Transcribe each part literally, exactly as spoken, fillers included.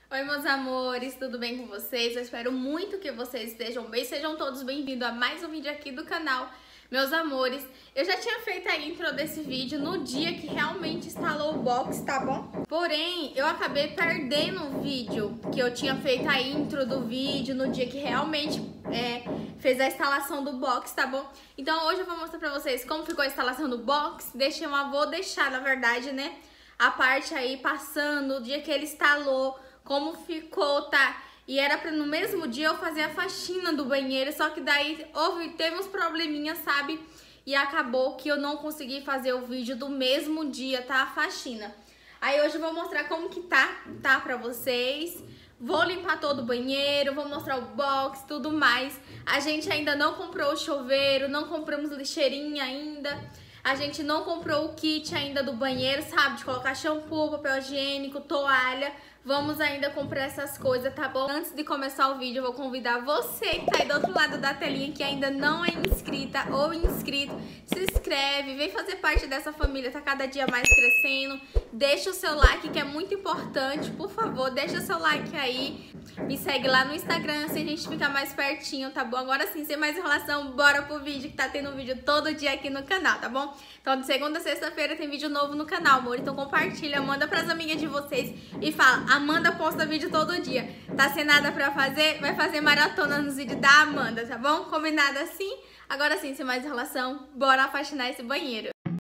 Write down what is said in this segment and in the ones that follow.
Oi, meus amores, tudo bem com vocês? Eu espero muito que vocês estejam bem. Sejam todos bem-vindos a mais um vídeo aqui do canal, meus amores. Eu já tinha feito a intro desse vídeo no dia que realmente instalou o box, tá bom? Porém, eu acabei perdendo o vídeo que eu tinha feito a intro do vídeo no dia que realmente é, fez a instalação do box, tá bom? Então hoje eu vou mostrar pra vocês como ficou a instalação do box. Deixei uma, vou deixar, na verdade, né, a parte aí passando, o dia que ele instalou, como ficou, tá? E era pra no mesmo dia eu fazer a faxina do banheiro, só que daí houve, teve uns probleminhas, sabe? E acabou que eu não consegui fazer o vídeo do mesmo dia, tá? A faxina. Aí hoje eu vou mostrar como que tá, tá? Pra vocês. Vou limpar todo o banheiro, vou mostrar o box, tudo mais. A gente ainda não comprou o chuveiro, não compramos lixeirinha ainda. A gente não comprou o kit ainda do banheiro, sabe? De colocar shampoo, papel higiênico, toalha. Vamos ainda comprar essas coisas, tá bom? Antes de começar o vídeo, eu vou convidar você que tá aí do outro lado da telinha, que ainda não é inscrita ou inscrito, se inscreve, vem fazer parte dessa família, tá cada dia mais crescendo. Deixa o seu like, que é muito importante, por favor, deixa o seu like aí. Me segue lá no Instagram, assim a gente fica mais pertinho, tá bom? Agora sim, sem mais enrolação, bora pro vídeo, que tá tendo um vídeo todo dia aqui no canal, tá bom? Então, de segunda a sexta-feira tem vídeo novo no canal, amor. Então compartilha, manda pras amigas de vocês e fala: Amanda posta vídeo todo dia. Tá sem nada pra fazer? Vai fazer maratona nos vídeos da Amanda, tá bom? Combinado assim? Agora sim, sem mais enrolação, bora faxinar esse banheiro.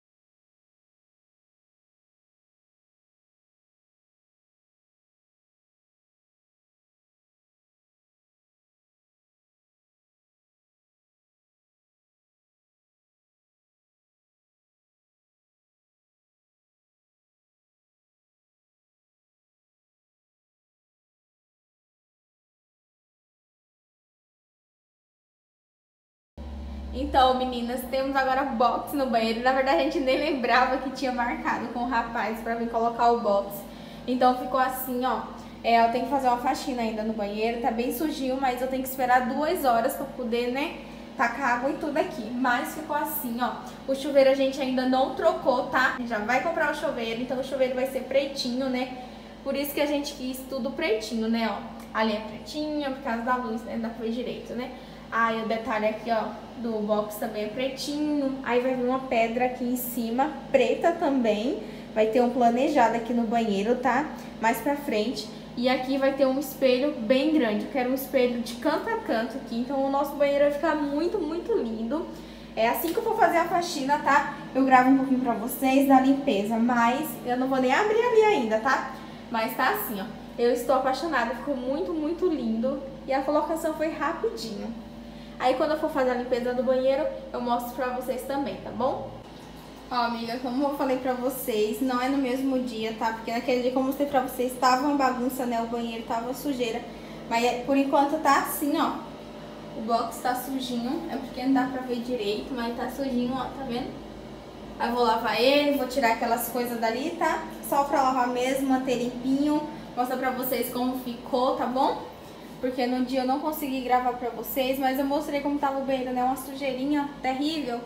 Então, meninas, temos agora box no banheiro. Na verdade, a gente nem lembrava que tinha marcado com o rapaz pra vir colocar o box. Então, ficou assim, ó. É, eu tenho que fazer uma faxina ainda no banheiro. Tá bem sujinho, mas eu tenho que esperar duas horas pra poder, né, tacar água e tudo aqui. Mas ficou assim, ó. O chuveiro a gente ainda não trocou, tá? A gente já vai comprar o chuveiro, então o chuveiro vai ser pretinho, né? Por isso que a gente quis tudo pretinho, né, ó. A linha é pretinha, por causa da luz, né? Dá pra ver direito, né? Aí o detalhe aqui, ó, do box também é pretinho. Aí vai vir uma pedra aqui em cima, preta também. Vai ter um planejado aqui no banheiro, tá? Mais pra frente. E aqui vai ter um espelho bem grande. Eu quero um espelho de canto a canto aqui. Então o nosso banheiro vai ficar muito, muito lindo. É assim que eu for fazer a faxina, tá? Eu gravo um pouquinho pra vocês da limpeza. Mas eu não vou nem abrir ali ainda, tá? Mas tá assim, ó. Eu estou apaixonada. Ficou muito, muito lindo. E a colocação foi rapidinho. Aí quando eu for fazer a limpeza do banheiro, eu mostro pra vocês também, tá bom? Ó, amiga, como eu falei pra vocês, não é no mesmo dia, tá? Porque naquele dia, como eu mostrei pra vocês, tava uma bagunça, né? O banheiro tava sujeira. Mas por enquanto tá assim, ó. O box tá sujinho, é porque não dá pra ver direito, mas tá sujinho, ó, tá vendo? Aí eu vou lavar ele, vou tirar aquelas coisas dali, tá? Só pra lavar mesmo, manter limpinho. Mostrar pra vocês como ficou, tá bom? Porque no dia eu não consegui gravar pra vocês, mas eu mostrei como tava o banheiro, né? Uma sujeirinha terrível.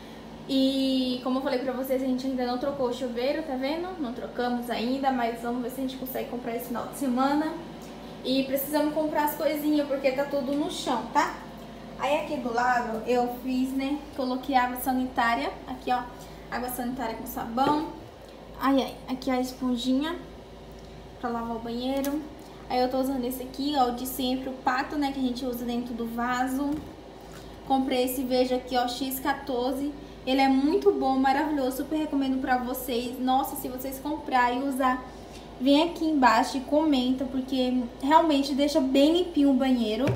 E como eu falei pra vocês, a gente ainda não trocou o chuveiro, tá vendo? Não trocamos ainda, mas vamos ver se a gente consegue comprar esse final de semana. E precisamos comprar as coisinhas, porque tá tudo no chão, tá? Aí aqui do lado eu fiz, né? Coloquei água sanitária, aqui ó, água sanitária com sabão. Ai, ai, aqui a esponjinha pra lavar o banheiro. Aí eu tô usando esse aqui, ó, de sempre, o pato, né, que a gente usa dentro do vaso. Comprei esse, veja aqui, ó, X quatorze. Ele é muito bom, maravilhoso, super recomendo pra vocês. Nossa, se vocês comprarem e usar, vem aqui embaixo e comenta, porque realmente deixa bem limpinho o banheiro.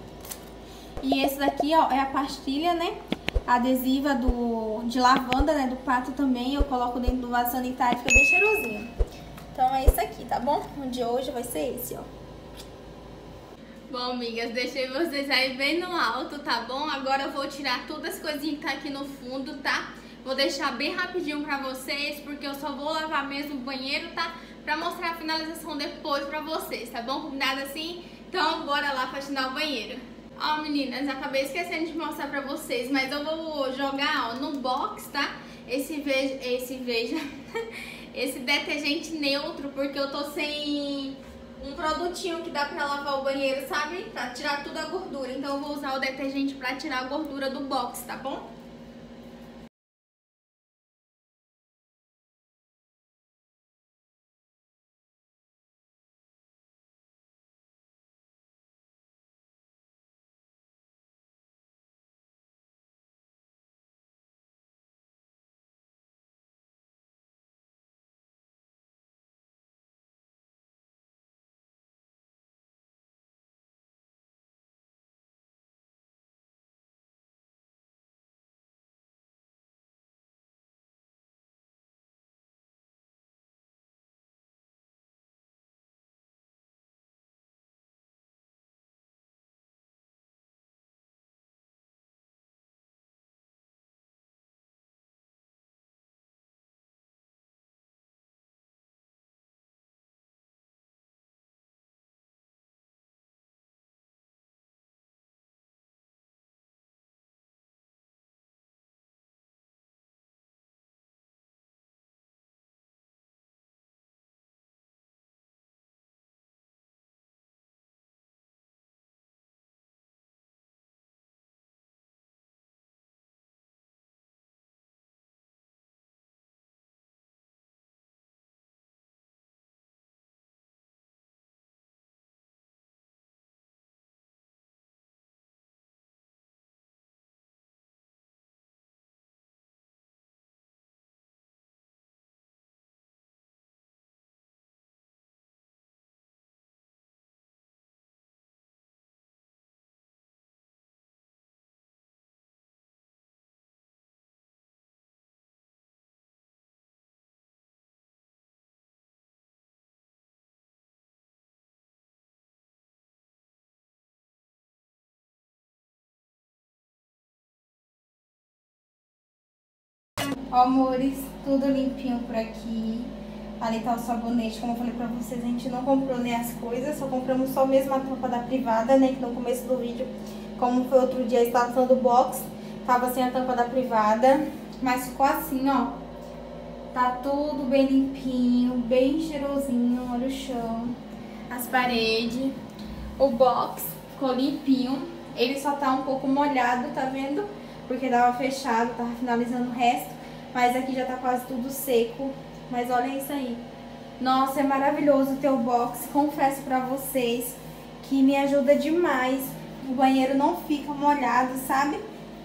E esse daqui, ó, é a pastilha, né, adesiva do, de lavanda, né, do pato também. Eu coloco dentro do vaso sanitário, fica bem cheirosinho. Então é isso aqui, tá bom? O de hoje vai ser esse, ó. Bom, amigas, deixei vocês aí bem no alto, tá bom? Agora eu vou tirar todas as coisinhas que tá aqui no fundo, tá? Vou deixar bem rapidinho pra vocês, porque eu só vou lavar mesmo o banheiro, tá? Pra mostrar a finalização depois pra vocês, tá bom? Combinado assim? Então bora lá faxinar o banheiro. Ó, meninas, acabei esquecendo de mostrar pra vocês, mas eu vou jogar, ó, no box, tá? Esse veja... Esse veja... esse detergente neutro, porque eu tô sem um produto produtinho que dá pra lavar o banheiro, sabe? Pra tirar toda a gordura. Então eu vou usar o detergente pra tirar a gordura do box, tá bom? Ó, amores, tudo limpinho por aqui. Ali tá o sabonete, como eu falei pra vocês, a gente não comprou nem as coisas, só compramos só mesmo a tampa da privada, né? Que no começo do vídeo, como foi outro dia, instalando o box, tava sem a tampa da privada, mas ficou assim, ó. Tá tudo bem limpinho, bem cheirosinho, olha o chão, as paredes, o box ficou limpinho. Ele só tá um pouco molhado, tá vendo? Porque tava fechado, tava finalizando o resto. Mas aqui já tá quase tudo seco. Mas olha isso aí. Nossa, é maravilhoso ter o box. Confesso pra vocês que me ajuda demais. O banheiro não fica molhado, sabe?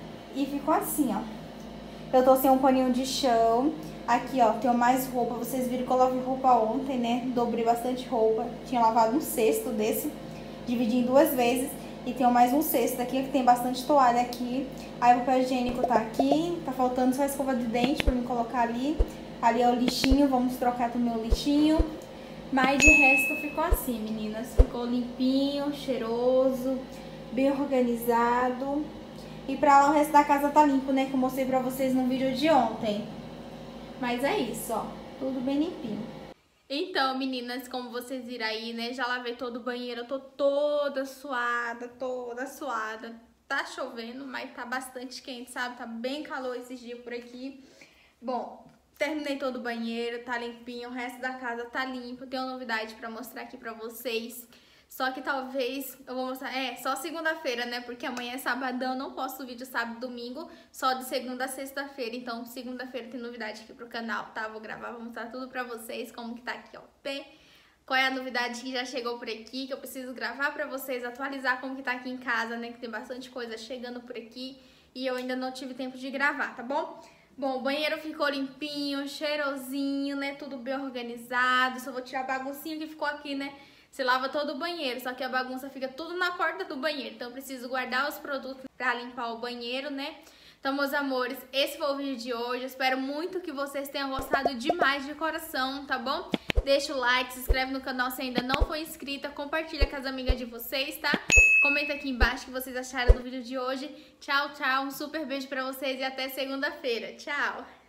E ficou assim, ó. Eu tô sem um paninho de chão. Aqui, ó, tenho mais roupa. Vocês viram que eu lavei roupa ontem, né? Dobrei bastante roupa. Tinha lavado um cesto desse. Dividi em duas vezes. E tenho mais um cesto aqui, que tem bastante toalha aqui. Aí o papel higiênico tá aqui. Tá faltando só a escova de dente pra me colocar ali. Ali é o lixinho, vamos trocar também o lixinho. Mas de resto ficou assim, meninas. Ficou limpinho, cheiroso, bem organizado. E pra lá o resto da casa tá limpo, né? Que eu mostrei pra vocês no vídeo de ontem. Mas é isso, ó. Tudo bem limpinho. Então, meninas, como vocês viram aí, né, já lavei todo o banheiro, eu tô toda suada, toda suada. Tá chovendo, mas tá bastante quente, sabe? Tá bem calor esses dias por aqui. Bom, terminei todo o banheiro, tá limpinho, o resto da casa tá limpo. Tenho novidade pra mostrar aqui pra vocês. Só que talvez eu vou mostrar, é, só segunda-feira, né? Porque amanhã é sabadão, não posto vídeo sábado e domingo, só de segunda a sexta-feira. Então, segunda-feira tem novidade aqui pro canal, tá? Vou gravar, vou mostrar tudo pra vocês, como que tá aqui, ó. Tem qual é a novidade que já chegou por aqui, que eu preciso gravar pra vocês, atualizar como que tá aqui em casa, né? Que tem bastante coisa chegando por aqui e eu ainda não tive tempo de gravar, tá bom? Bom, o banheiro ficou limpinho, cheirosinho, né? Tudo bem organizado. Só vou tirar a baguncinha que ficou aqui, né? Você lava todo o banheiro, só que a bagunça fica tudo na porta do banheiro. Então eu preciso guardar os produtos pra limpar o banheiro, né? Então, meus amores, esse foi o vídeo de hoje. Eu espero muito que vocês tenham gostado demais de coração, tá bom? Deixa o like, se inscreve no canal se ainda não for inscrita, compartilha com as amigas de vocês, tá? Comenta aqui embaixo o que vocês acharam do vídeo de hoje. Tchau, tchau, um super beijo pra vocês e até segunda-feira. Tchau!